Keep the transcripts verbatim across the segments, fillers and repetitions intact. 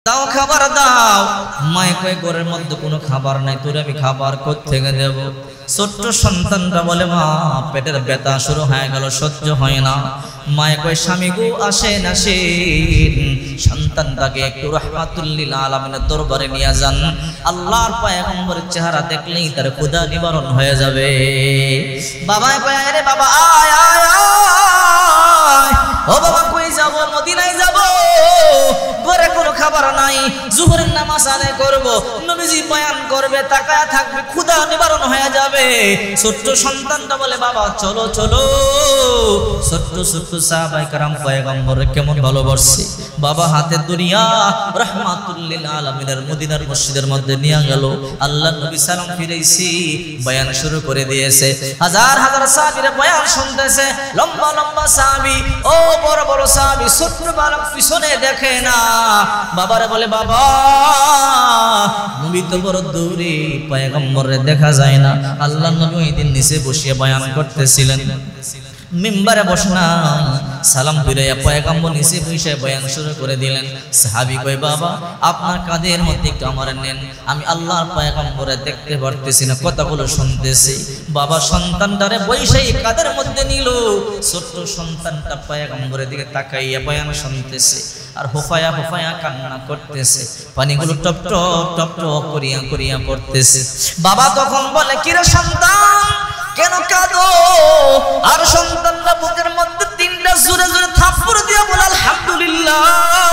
তাও খাবার দাও। মায়ে কয় ঘরের মধ্যে কোনো খাবার নাই, তোর আমি খাবার কোত্থেকে দেব? ছোট্ট সন্তানটা বলে মা পেটের ব্যথা শুরু হয়ে গেল, সহ্য হয় না। মায়ে কয় স্বামী গো আসেন আসেন, সন্তানটাকে একটু রাহমাতুল লিল আলামিনের দরবারে নিয়ে যান, আল্লাহর পয়গম্বরের চেহারা দেখলেই তার ক্ষুধা নিবারণ হয়ে যাবে। বাবা কয় আরে বাবা আয় আয় আয়। ও বাবা কই যাব? মদিনায় যাব, ঘরে কোনো খাবার নাই, জোহরের নামাজ আদায় করব, নবীজি বয়ান করবে, তাকায়া থাকবে, ক্ষুধা নিবারণ হয়ে যাবে। ছোট্ট সন্তানটা বলে বাবা চলো চলো। ছোট্ট ছোট্ট সাহাবায়ে কেরাম পয়গম্বরে কেমন ভালোবাসে, বাবা হাতে দুনিয়া রাহমাতুল লিল আলামিনের মদিনার মসজিদের মধ্যে নিয়ে গেল। আল্লাহর নবী সালাম ফিরাইছি, বয়ান শুরু করে দিয়েছে। হাজার হাজার সাহাবীরা বয়ান শুনতেছে, লম্বা লম্বা সাহাবী, ও বড় বড় সাহাবী, ছোট্ট বালক পিছনে দেখে না। বাবারে বলে বাবা নবী তো বড় দূরে, পয়গম্বরে দেখা যায় না। আল্লাহর নবী ওই দিন নিচে বসিয়ে বয়ান করতেছিলেন, মিম্বারে বসনা সালাম ফিরাইয়া পয়গম্বর নিচে বসে বয়ান শুরু করে দিলেন। সাহাবী কয় বাবা আপনার কাঁধের মধ্যে একটু আমার নেন, আমি আল্লাহর পয়গম্বরে দেখতে পারতেছি না, কথাগুলো শুনতেছি। বাবা সন্তানটারে বৈশাই কাঁধের মধ্যে নিল, ছোট্ট সন্তানটা পয়গম্বরের দিকে তাকাইয়া বয়ান শুনতেছে আর হোফায়া হোফায়া কান্না করতেছে, পানিগুলো টপ টপ টপ টপ করিয়া করিয়া পড়তেছে। বাবা তখন বলে কিরে সন্তান কেন কাঁদো? আর সন্তানরা বুকের মধ্যে তিনটা জোরে জোরে থাপ্পড় দিয়া বলে আলহামদুলিল্লাহ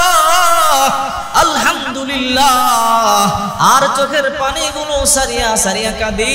আলহামদুলিল্লাহ, আর চোখের পানিগুলো সারিয়া সারিয়া কাঁদি।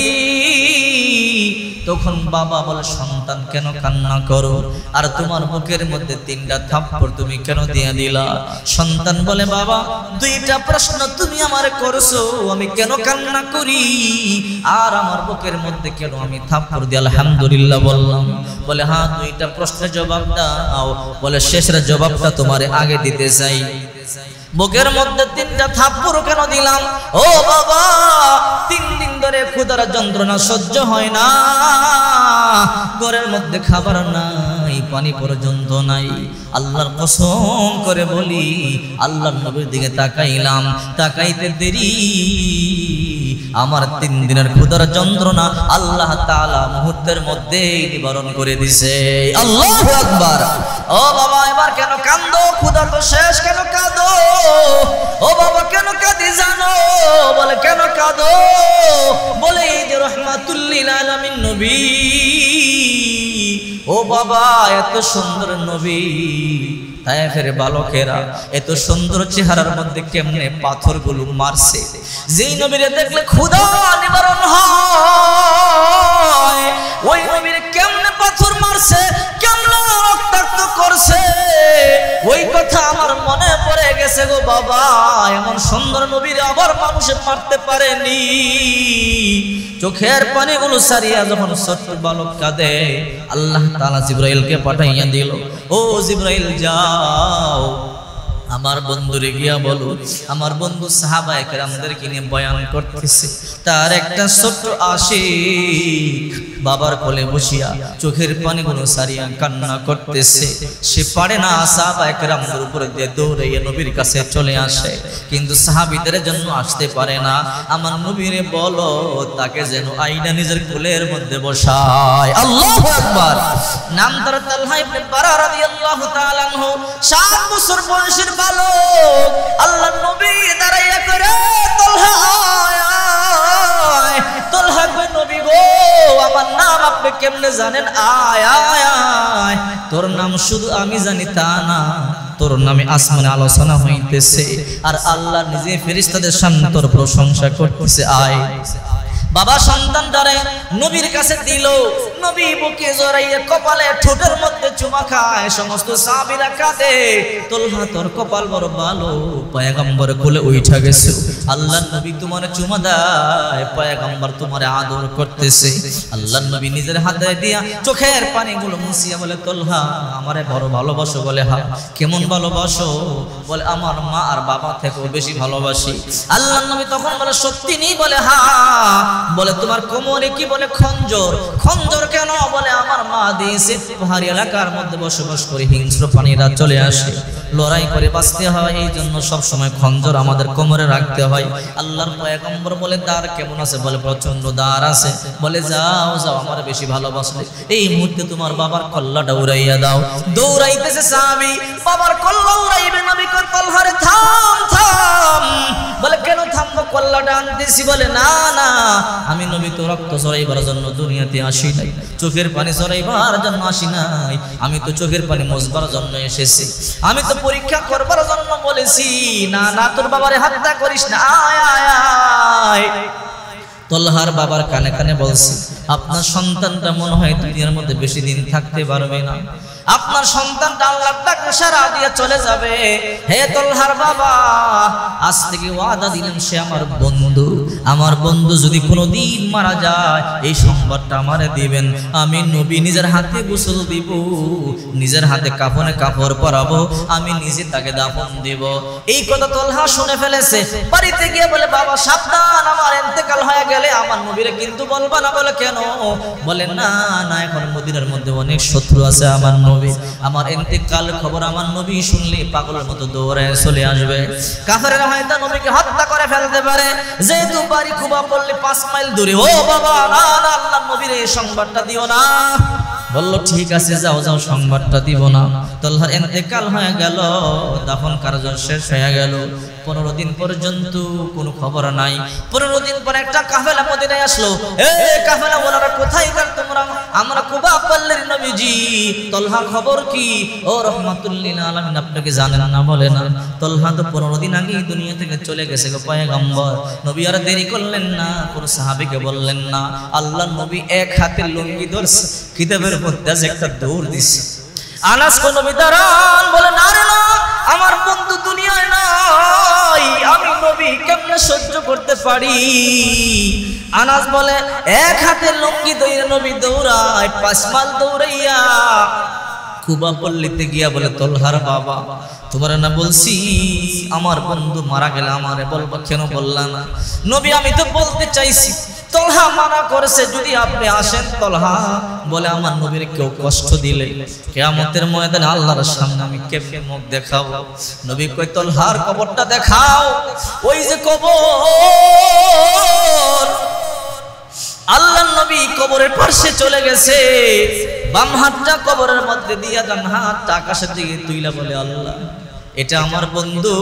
তখন বাবা বলে সন্তান কেন কান্না করো? আর তোমার বুকের মধ্যে তিনটা থাপ্পড় তুমি কেন দিয়া দিলা? সন্তান বলে বাবা দুইটা প্রশ্ন তুমি আমারে করছো, আমি কেন কান্না করি আর আমার বুকের মধ্যে কেন আমি থাপ্পড় দিয়ে আলহামদুলিল্লাহ বললাম? বলে হ্যাঁ দুইটা প্রশ্নের জবাব দাও। বলে শেষের জবাবটা তোমারে আগে দিতে চাই। বুকের মধ্যে তিনটা থাপ্পড় কেন দিলাম? ও বাবা তিন দিন ধরে ক্ষুধার যন্ত্রণা সহ্য হয় না, ঘরের মধ্যে খাবার নাই, পানি পর্যন্ত নাই। আল্লাহর কসম করে বলি আল্লাহর নবীর দিকে তাকাইলাম, তাকাইতে দেরি আমার তিন দিনের ক্ষুধার যন্ত্রণা আল্লাহ তাআলা মুহূর্তের মধ্যেই নিবারণ করে দিছে। আল্লাহু আকবার। ও বাবা এবার কেন কাঁদো? ক্ষুধা তো শেষ, কেন কাঁদো? ও বাবা কেন কাঁদি জানো? বলে কেন কাঁদো? বলে এই যে রাহমাতুল লিল আলামিন নবী, ও বাবা এত সুন্দর নবী, তায়েফের বালকেরা এত সুন্দর চেহারার মধ্যে কেমনে পাথরগুলো মারছে। যেই নবীরে দেখলে ক্ষুধা নিবারণ হয়, ওই নবীরে কেমনে পাথর মারছে, কেমনে রক্তাক্ত করছে, ওই কথা আমার মনে পড়ে গেছে গো বাবা। এমন সুন্দর নবীরে আবার মানুষে মারতে পারেনি। চোখের পানিগুলো সারিয়া যখন ছোট্ট বালক কাঁদে, আল্লাহ তাআলা জিবরাইলকে পাঠাইয়া দিল, ও জিবরাইল যাও আমার বন্ধুরে গিয়া বলো, আমার বন্ধু সাহাবায়ে কেরামদেরকে নিয়ে বয়ান করতেছে, তার একটা ছোট্ট আশিক বাবার কোলে বসিয়া চোখের পানিগুলো সারিয়া কান্না করতেছে। সে পারে না সাহাবায়ে কেরামদের উপরে দিয়ে দৌড়াইয়া নবীর কাছে চলে আসে, কিন্তু সাহাবীদের জন্য আসতে পারে না। আমার নবীরে বলো তাকে যেন আইনা নিজের কোলের মধ্যে বসায়। আল্লাহু আকবার। নাম তার তালহা ইবনে বারা রাদিয়াল্লাহু তাআলা আনহু, সাত বছর বয়সের বালক। আল্লাহর নবী দাঁড়াইয়া করে তালহা আয় আয়। তালহা কই নবী গো আমার নাম আপনি কেমনে জানেন? আয় আয় আয়। তোর নাম শুধু আমি জানি তা না, তোর নামে আসমানে আলোচনা হইতেছে আর আল্লাহ নিজে ফেরেশতাদের সামনে তোর প্রশংসা করতেছে। আয়। বাবা সন্তানটারে নবীর কাছে দিল, নবী বুকে জড়াইয়া কপালে ঠোঁটের মধ্যে চুমা খায়, সমস্ত সাহাবীরা কাঁদে। তালহা তোর কপাল বড় ভালো, পয়গম্বর কোলে উঠা গেছে, আল্লাহর নবী তোমারে চুমা দেয়, পয়গম্বর তোমারে আদর করতেছে। আল্লাহর নবী নিজের হাতে দিয়া চোখের পানিগুলো মুছিয়া বলে তালহা আমারে বড় ভালোবাসো? বলে হ্যাঁ। কেমন ভালোবাসো? বলে আমার মা আর বাবা থেকেও বেশি ভালোবাসি। আল্লাহর নবী তখন বলে সত্যি নেই? বলে হ্যাঁ। বলে তোমার কোমরে কি? বলে খঞ্জর। খঞ্জর কেন? বলে আমার মা দিয়েছে, পাহাড়ি এলাকার মধ্যে বসবাস করে হিংস্র প্রাণীরা চলে আসে, লড়াই করে বাঁচতে হয়, এই জন্য সবসময় খঞ্জর আমাদের কোমরে রাখতে হয়। আল্লাহর পয়গম্বর বলে দাঁড় কেমন আছে? বলে প্রচন্ড দাঁড় আছে। বলে যাও যাও, আমার বেশি ভালোবাসলে এই মুহূর্তে তোমার বাবার কল্লাটা উড়াইয়া দাও। দৌড়াইতেছে সাহাবী, বাবার কল্লা উড়াইবে। নবী কয় তলহারে থাম থাম। বলে কেন থামবো? কল্লাটা আনতেছি। বলে না না, আমি নবী তো রক্ত ঝরাইবার জন্য দুনিয়াতে আসি নাই, চোখের পানি ঝরাইবার জন্য আসি নাই, আমি তো চোখের পানি মোছবার জন্য এসেছি, আমি তো পরীক্ষা করবার জন্য বলেছি। না না, তোর বাবারে হত্যা করিস না, আয় আয় আয়। তলহার বাবার কানে কানে বলছি, আপনার সন্তানটা মনে হয় দুনিয়ার মধ্যে বেশি দিন থাকতে পারবে না, আপনার সন্তানটা আল্লাহর ডাকে সাড়া দিয়ে চলে যাবে। হে তলহার বাবা, আজ থেকে ওয়াদা দিলাম সে আমার বন্ধু, আমার বন্ধু যদি কোনোদিন মারা যায় এই সংবাদটা আমারে দিবেন, আমি নবী নিজের হাতে গোসল দিব, নিজের হাতে কাফনে কাপড় পরাবো, আমি নিজে তাকে দাফন দিব। এই কথা তলহা শুনে ফেলেছে। বাড়িতে গিয়ে বলে বাবা সাবধান, আমার ইন্তেকাল হয়ে গেলে আমার নবীরে কিন্তু বলবা না। বলে কেন? বলে না না, এখন মদিনার মধ্যে অনেক শত্রু আছে, আমার নবী আমার ইন্তেকাল খবর আমার নবী শুনলে পাগলের মতো দৌড়ে চলে আসবে, কাফেররা হয়তো নবীকে হত্যা করে ফেলতে পারে। যেহেতু বাড়ি কুবা পড়লে পাঁচ মাইল দূরে, ও বাবা না না, আল্লাহর নবীর এই সংবাদটা দিও না। বললো ঠিক আছে, যাও যাও, সংবাদটা দিব না। তলহার ইন্তেকাল হয়ে গেল, দাফন কার্য শেষ হয়ে গেল। পনেরো দিন পর্যন্ত কোনো খবর নাই। পনেরো দিন পর একটা কাফেলা মদিনায় আসলো। এ কাফেলা ওনারা কোথায় গেল তোমরা? আমরা কুবা পল্লীর নবীজি। তলহার খবর কি? ও রহমাতুল লিল আলামিন, আপনাকে জানেন না? বলে না। তলহা তো পনেরো দিন আগেই দুনিয়া থেকে চলে গেছে গো পয়গম্বর। নবী আর দেরি করলেন না, কোন সাহাবীকে বললেন না। আল্লাহর নবী এক হাতে লুঙ্গি ধরছে, কিতাবের মধ্যে একটা দৌড় দিছে। আনাস কোন নবী দাঁড়ান, বলে না রে না, আমার বন্ধু দুনিয়ায় নাই, আমি নবী কেমনে সহ্য করতে পারি? আনাস বলে এক হাতে লুঙ্গি ধরে নবী দৌড়ায়, পাঁচ মাইল দৌড়াইয়া কুবা পল্লীতে গিয়া বলে তলহার বাবা, তোমার না বলছি আমার বন্ধু মারা গেলে আমারে বলবো, কেন বললা না? নবী আমি তো বলতে চাইছি, তলহা মানা করেছে যদি আপনি আসেন। তলহা বলে আমার নবীর কেউ কষ্ট দিলে কিয়ামতের ময়দানে আল্লাহর সামনে আমি কেমনে মুখ দেখাবো? নবী কই তলহার কবরটা দেখাও। ওই যে কবর, আল্লাহর নবী কবরের পাশে চলে গেছে, বাম হাতটা কবরের মধ্যে দিয়া ডান হাতটা আকাশের দিকে তুইলা বলে আল্লাহ এটা আমার বন্ধু,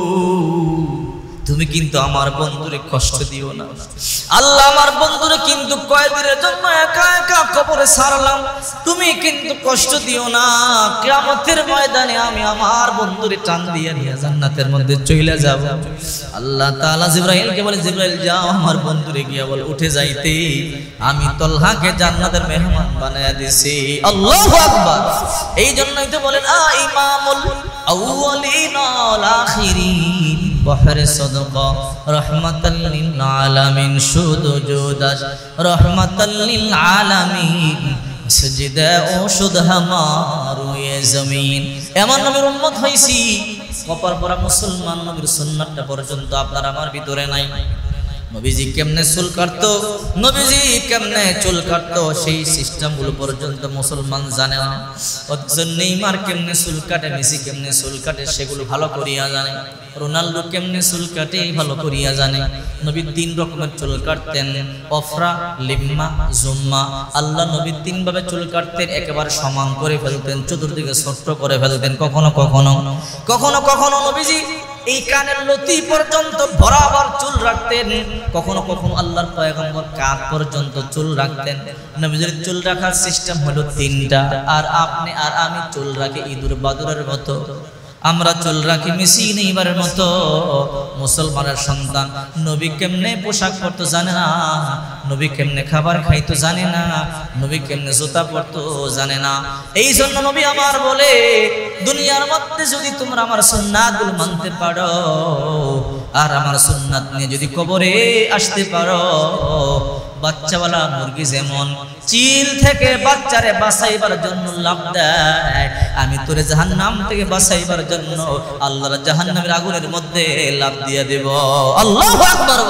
তুমি কিন্তু আমার বন্ধুরে কষ্ট দিও না। আল্লাহ আমার বন্ধুরে কিন্তু কয়েকদিনের জন্য একা একা কবরে ছাড়লাম, তুমি কিন্তু কষ্ট দিও না। কিয়ামতের ময়দানে আমি আমার বন্ধুরে টান দিয়ে নিয়ে জান্নাতের মধ্যে চলে যাব। আল্লাহ তাআলা জিবরাইলকে বলে, জিবরাইল যাও আমার বন্ধুরে গিয়া বল উঠে যাইতে, আমি তলহাকে জান্নাতের মেহমান বানায়া দিছি। আল্লাহু আকবার। এই জন্যই তো বলেন আ ইমামুল আউয়ালিন ওয়াল আখিরিন বহরে সদকা রহমাতাল লিল আলামিন, শুধু জুদাস রহমাতাল লিল আলামিন, সজদা ও শুধু হামারু এ জমিন। এমন নবীর উম্মত হইছি, কপার পরা মুসলমান, নবীর সুন্নাতটা পর্যন্ত আপনার আমার ভিতরে নাই। নবীজি কেমনে চুল কাটতো, নবীজি কেমনে চুল কাটতো সেই সিস্টেমগুলো পর্যন্ত মুসলমান জানে না। অথচ নেইমার কেমনে চুল কাটে, মেসি কেমনে চুল কাটে সেগুলো ভালো করিয়া জানে, রোনাল্ডো কেমনে চুল কাটে ভালো করিয়া জানে। নবী তিন রকমের চুল কাটতেন, অফরা, লিম্মা, জুম্মা। আল্লাহ নবী তিন ভাবে চুল কাটতেন, একেবারে সমান করে ফেলতেন, চতুর্দিকে ছোট্ট করে ফেলতেন, কখনো কখনো কখনো কখনো নবীজি এই কানের লতি পর্যন্ত বরাবর চুল রাখতেন, কখনো কখনো আল্লাহর পয়গম্বর কাঁধ পর্যন্ত চুল রাখতেন। নবীজির চুল রাখার সিস্টেম হলো তিনটা, আর আপনি আর আমি চুল রাখি ইঁদুর বাদুরের মতো, আমরা চুল রাখি মেসি নেইমারের মতো। মুসলমানের সন্তান নবী কেমনে পোশাক পরতো জানে না, নবী কেমনে খাবার খাইতো জানে না, নবী কেমনে জুতা পরতো জানে না। এই জন্য নবী আমার বলে, দুনিয়ার মধ্যে যদি তোমরা আমার সুন্নাতগুলো মানতে পারো আর আমার সুন্নাত নিয়ে যদি কবরে আসতে পারো, বাচ্চাওয়ালা মুরগি যেমন চিল থেকে বাচ্চারে বাঁচাইবার জন্য লাভ দেয়, আমি তোরে জাহান্নাম থেকে বাঁচাইবার জন্য আল্লাহর জাহান্নামের আগুনের মধ্যে লাভ দিয়ে দেব। আল্লাহু আকবার।